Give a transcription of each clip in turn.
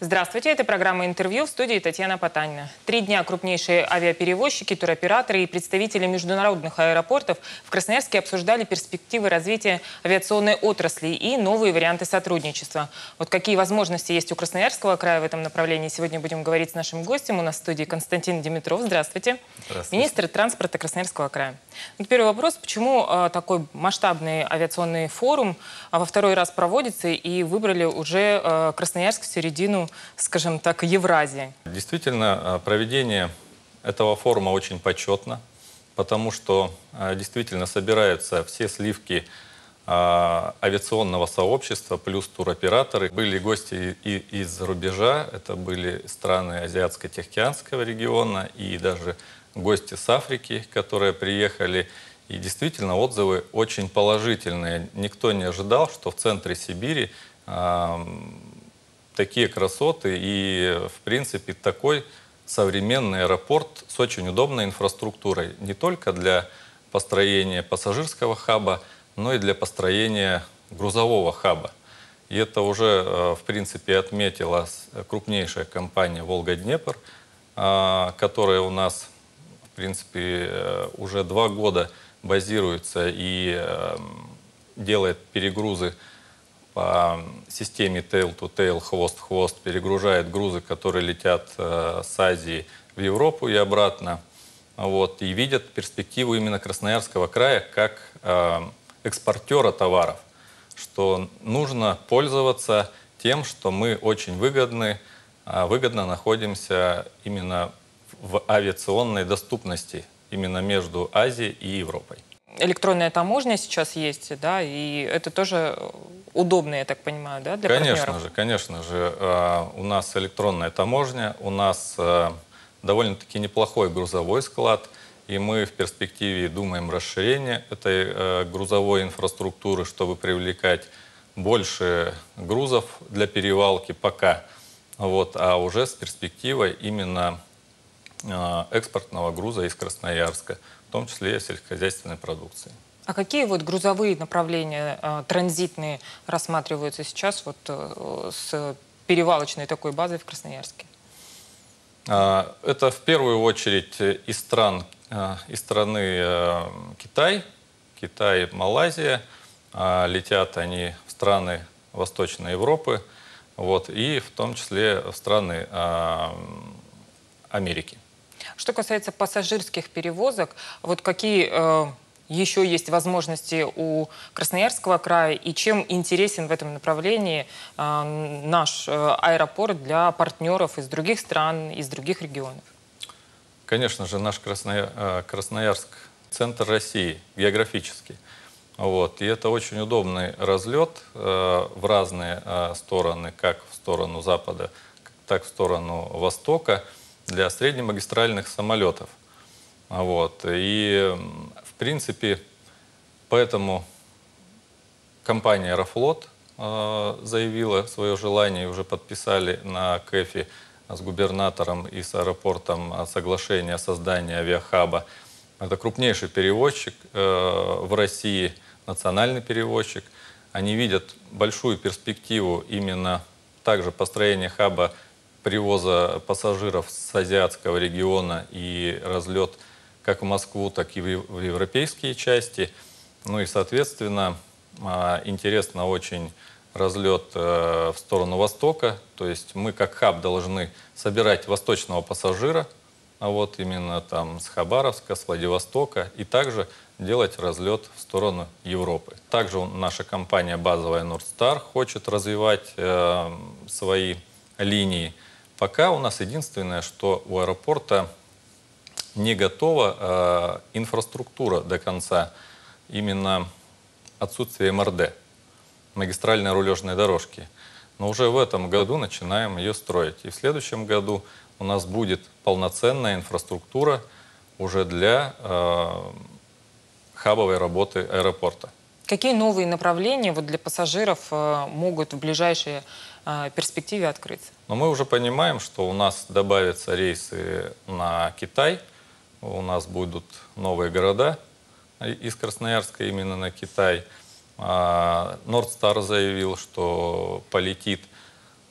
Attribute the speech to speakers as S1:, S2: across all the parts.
S1: Здравствуйте, это программа «Интервью», в студии Татьяна Потанина. 3 дня крупнейшие авиаперевозчики, туроператоры и представители международных аэропортов в Красноярске обсуждали перспективы развития авиационной отрасли и новые варианты сотрудничества. Вот какие возможности есть у Красноярского края в этом направлении, сегодня будем говорить с нашим гостем. У нас в студии Константин Димитров. Здравствуйте.
S2: Здравствуйте.
S1: Министр транспорта Красноярского края. Вот первый вопрос. Почему такой масштабный авиационный форум во второй раз проводится и выбрали уже Красноярск в середину, скажем так, Евразии?
S2: Действительно, проведение этого форума очень почетно, потому что действительно собираются все сливки авиационного сообщества, плюс туроператоры. Были гости и из-за рубежа, это были страны Азиатско-Тихоокеанского региона и даже гости с Африки, которые приехали. И действительно отзывы очень положительные. Никто не ожидал, что в центре Сибири такие красоты и, в принципе, такой современный аэропорт с очень удобной инфраструктурой. Не только для построения пассажирского хаба, но и для построения грузового хаба. И это уже, в принципе, отметила крупнейшая компания «Волга-Днепр», которая у нас, в принципе, уже 2 года базируется и делает перегрузы по системе tail-to-tail, хвост-хвост, перегружает грузы, которые летят с Азии в Европу и обратно. Вот, и видят перспективу именно Красноярского края как экспортера товаров, что нужно пользоваться тем, что мы очень выгодно находимся именно в авиационной доступности, именно между Азией и Европой.
S1: Электронная таможня сейчас есть, да, и это тоже удобно, я так понимаю, да, для партнеров?
S2: Конечно же, у нас электронная таможня, у нас довольно-таки неплохой грузовой склад, и мы в перспективе думаем расширение этой грузовой инфраструктуры, чтобы привлекать больше грузов для перевалки пока, вот, а уже с перспективой именно экспортного груза из Красноярска, в том числе и сельскохозяйственной продукции.
S1: А какие вот грузовые направления транзитные рассматриваются сейчас вот с перевалочной такой базой в Красноярске?
S2: Это в первую очередь из страны Китай, Малайзия. Летят они в страны Восточной Европы, вот, и в том числе в страны Америки.
S1: Что касается пассажирских перевозок, вот какие еще есть возможности у Красноярского края и чем интересен в этом направлении наш аэропорт для партнеров из других стран, из других регионов?
S2: Конечно же, наш Красноярск – центр России географически. Вот. И это очень удобный разлет в разные стороны, как в сторону запада, так и в сторону востока, для среднемагистральных самолетов. Вот. И, в принципе, поэтому компания «Аэрофлот» заявила свое желание, уже подписали на КЭФе с губернатором и с аэропортом соглашение о создании авиахаба. Это крупнейший перевозчик в России, национальный перевозчик. Они видят большую перспективу именно также построения хаба привоза пассажиров с азиатского региона и разлет как в Москву, так и в европейские части. Ну и, соответственно, интересно очень разлет в сторону Востока. То есть мы как хаб должны собирать восточного пассажира, а вот именно там с Хабаровска, с Владивостока, и также делать разлет в сторону Европы. Также наша компания базовая Нордстар хочет развивать свои линии. Пока у нас единственное, что у аэропорта не готова инфраструктура до конца, именно отсутствие МРД, магистральной рулежной дорожки. Но уже в этом году начинаем ее строить. И в следующем году у нас будет полноценная инфраструктура уже для хабовой работы аэропорта.
S1: Какие новые направления вот для пассажиров могут в ближайшей перспективе открыться?
S2: Но мы уже понимаем, что у нас добавятся рейсы на Китай, у нас будут новые города из Красноярска именно на Китай. Нордстар заявил, что полетит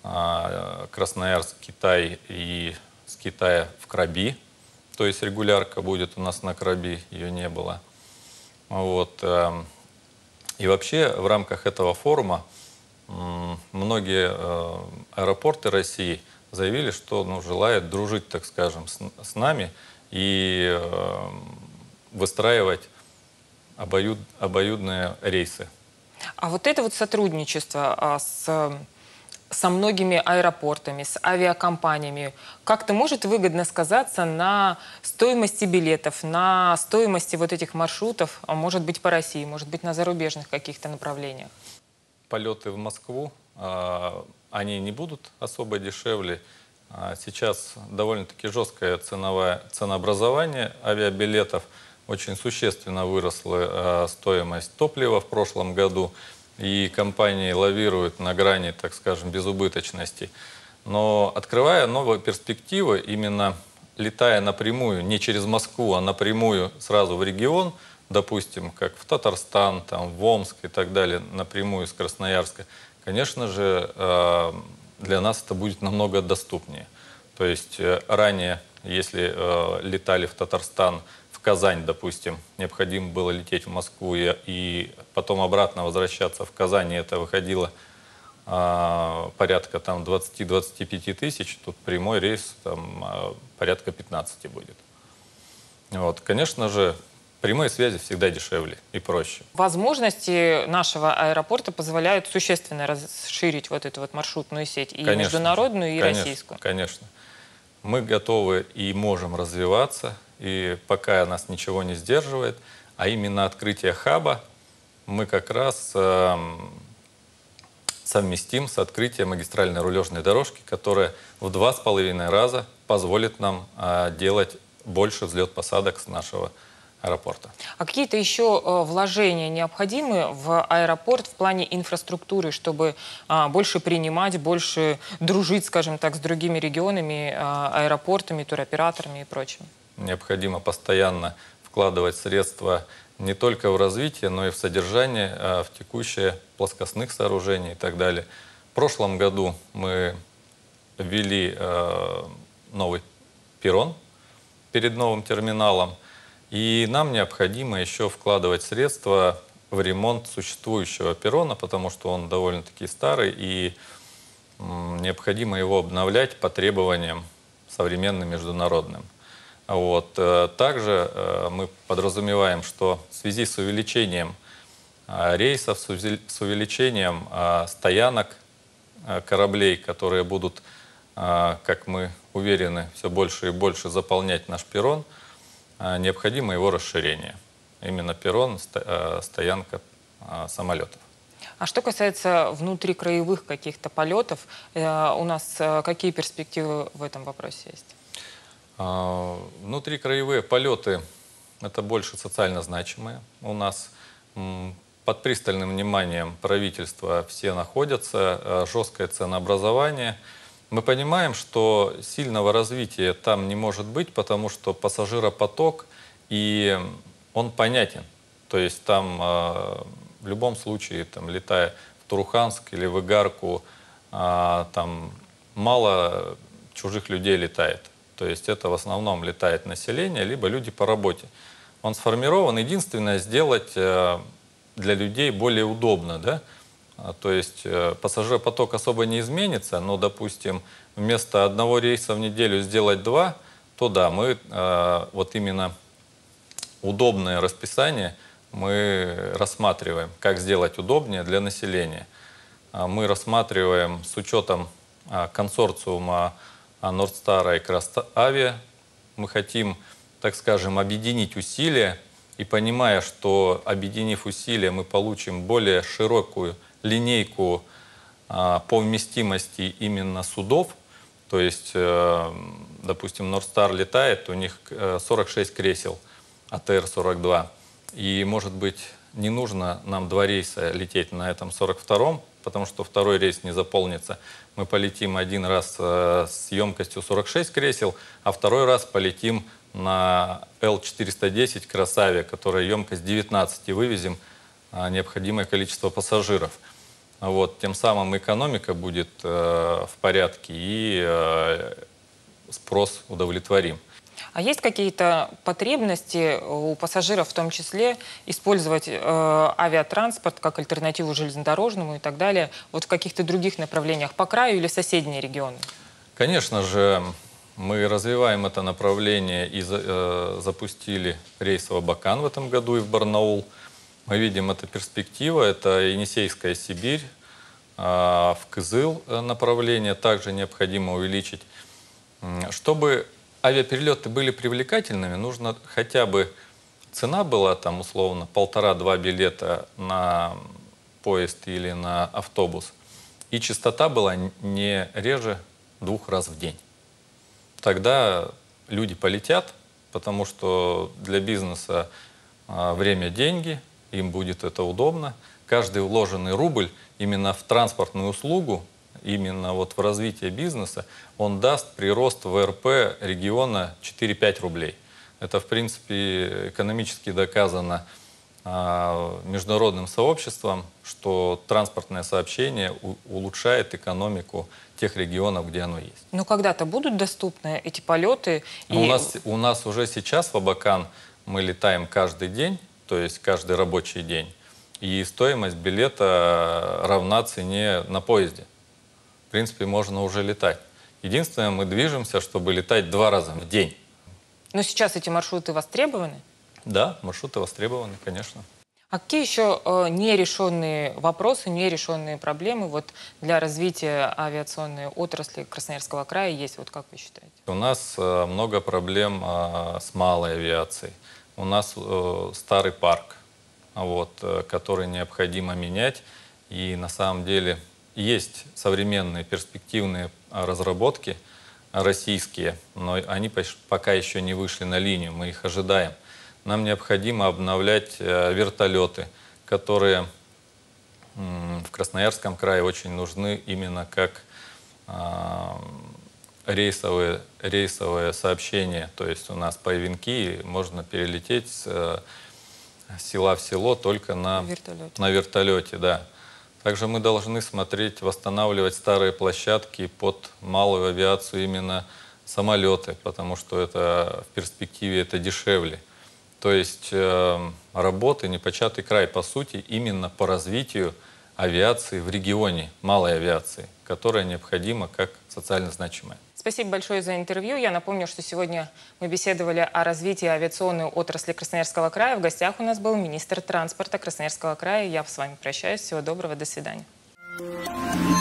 S2: Красноярск, Китай и с Китая в Краби. То есть регулярка будет у нас на Краби, ее не было. Вот. И вообще в рамках этого форума многие аэропорты России заявили, что желают дружить, так скажем, с нами и выстраивать обоюдные рейсы.
S1: А вот это вот сотрудничество со многими аэропортами, с авиакомпаниями, как-то может выгодно сказаться на стоимости билетов, на стоимости вот этих маршрутов, а может быть по России, может быть на зарубежных каких-то направлениях?
S2: Полеты в Москву, они не будут особо дешевле. Сейчас довольно-таки жесткое ценообразование авиабилетов. Очень существенно выросла стоимость топлива в прошлом году. И компании лавируют на грани, так скажем, безубыточности. Но открывая новые перспективы, именно летая напрямую, не через Москву, а напрямую сразу в регион, допустим, как в Татарстан, там, в Омск и так далее, напрямую из Красноярска, конечно же, для нас это будет намного доступнее. То есть ранее, если летали в Татарстан, в Казань, допустим, необходимо было лететь в Москву и потом обратно возвращаться в Казань, и это выходило порядка там 20-25 тысяч, тут прямой рейс там, порядка 15 будет. Вот, конечно же, прямые связи всегда дешевле и проще.
S1: Возможности нашего аэропорта позволяют существенно расширить вот эту вот маршрутную сеть, и международную, и российскую.
S2: Конечно. Мы готовы и можем развиваться, и пока нас ничего не сдерживает, а именно открытие хаба мы как раз совместим с открытием магистральной рулежной дорожки, которая в 2,5 раза позволит нам делать больше взлет-посадок с нашего аэропорта.
S1: А какие-то еще вложения необходимы в аэропорт в плане инфраструктуры, чтобы больше принимать, больше дружить, скажем так, с другими регионами, аэропортами, туроператорами и прочим?
S2: Необходимо постоянно вкладывать средства не только в развитие, но и в содержание, в текущее плоскостных сооружений и так далее. В прошлом году мы ввели новый перрон перед новым терминалом. И нам необходимо еще вкладывать средства в ремонт существующего перрона, потому что он довольно-таки старый, и необходимо его обновлять по требованиям современным международным. Вот. Также мы подразумеваем, что в связи с увеличением рейсов, с увеличением стоянок кораблей, которые будут, как мы уверены, все больше и больше заполнять наш перрон, необходимо его расширение. Именно перрон, стоянка самолетов.
S1: А что касается внутрикраевых каких-то полетов, у нас какие перспективы в этом вопросе есть?
S2: Внутрикраевые полеты – это больше социально значимые. У нас под пристальным вниманием правительства все находятся, жесткое ценообразование. Мы понимаем, что сильного развития там не может быть, потому что пассажиропоток, и он понятен. То есть там в любом случае, там, летая в Туруханск или в Игарку, там мало чужих людей летает. То есть это в основном летает население, либо люди по работе. Он сформирован, единственное, сделать для людей более удобно, да? То есть пассажиропоток особо не изменится, но, допустим, вместо одного рейса в неделю сделать 2, то да, мы вот именно удобное расписание мы рассматриваем, как сделать удобнее для населения. Мы рассматриваем с учетом консорциума Нордстара и Кросавиа. Мы хотим, так скажем, объединить усилия, и понимая, что объединив усилия, мы получим более широкую линейку по вместимости именно судов. То есть, допустим, Нордстар летает, у них 46 кресел, АТР-42. И, может быть, не нужно нам 2 рейса лететь на этом 42-м, потому что второй рейс не заполнится. Мы полетим один раз с емкостью 46 кресел, а второй раз полетим на Л-410 Красаве, которая емкость 19, и вывезем необходимое количество пассажиров. Вот, тем самым экономика будет в порядке и спрос удовлетворим.
S1: А есть какие-то потребности у пассажиров, в том числе, использовать авиатранспорт как альтернативу железнодорожному и так далее, вот в каких-то других направлениях по краю или соседние регионы?
S2: Конечно же, мы развиваем это направление и запустили рейс в Абакан в этом году и в Барнаул. Мы видим, это перспектива, это Енисейская Сибирь, в Кызыл направление также необходимо увеличить. Чтобы авиаперелеты были привлекательными, нужно хотя бы цена была там условно 1,5-2 билета на поезд или на автобус, и частота была не реже 2 раз в день. Тогда люди полетят, потому что для бизнеса время – деньги, им будет это удобно. Каждый вложенный рубль именно в транспортную услугу, именно вот в развитие бизнеса, он даст прирост ВРП региона 4-5 рублей. Это, в принципе, экономически доказано международным сообществом, что транспортное сообщение улучшает экономику тех регионов, где оно есть.
S1: Но когда-то будут доступны эти полеты?
S2: У нас уже сейчас в Абакан мы летаем каждый день, то есть каждый рабочий день, и стоимость билета равна цене на поезде. В принципе, можно уже летать. Единственное, мы движемся, чтобы летать 2 раза в день.
S1: Но сейчас эти маршруты востребованы?
S2: Да, маршруты востребованы, конечно.
S1: А какие еще нерешенные вопросы, нерешенные проблемы вот для развития авиационной отрасли Красноярского края есть, вот как вы считаете?
S2: У нас много проблем с малой авиацией. У нас старый парк, вот, который необходимо менять. И на самом деле есть современные перспективные разработки российские, но они пока еще не вышли на линию, мы их ожидаем. Нам необходимо обновлять вертолеты, которые в Красноярском крае очень нужны именно как рейсовые сообщения. То есть у нас по Ивенки можно перелететь с села в село только на вертолете. Да. Также мы должны смотреть, восстанавливать старые площадки под малую авиацию, именно самолеты, потому что это в перспективе это дешевле. То есть работы непочатый край, по сути, именно по развитию авиации в регионе, малой авиации, которая необходима как социально значимая.
S1: Спасибо большое за интервью. Я напомню, что сегодня мы беседовали о развитии авиационной отрасли Красноярского края. В гостях у нас был министр транспорта Красноярского края. Я с вами прощаюсь. Всего доброго. До свидания.